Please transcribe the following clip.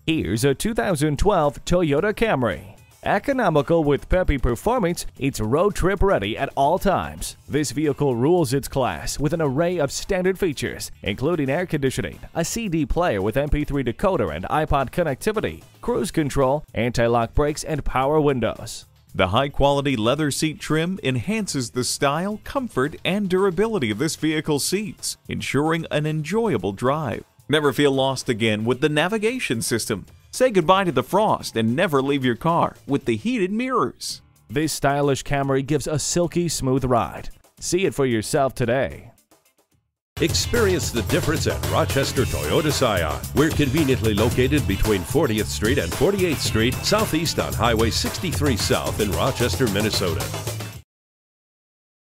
Here's a 2012 Toyota Camry. Economical with peppy performance, it's road trip ready at all times. This vehicle rules its class with an array of standard features, including air conditioning, a CD player with MP3 decoder and iPod connectivity, cruise control, anti-lock brakes, and power windows. The high-quality leather seat trim enhances the style, comfort, and durability of this vehicle's seats, ensuring an enjoyable drive. Never feel lost again with the navigation system. Say goodbye to the frost and never leave your car with the heated mirrors. This stylish Camry gives a silky smooth ride. See it for yourself today. Experience the difference at Rochester Toyota Scion. We're conveniently located between 40th Street and 48th Street, southeast on Highway 63 South in Rochester, Minnesota.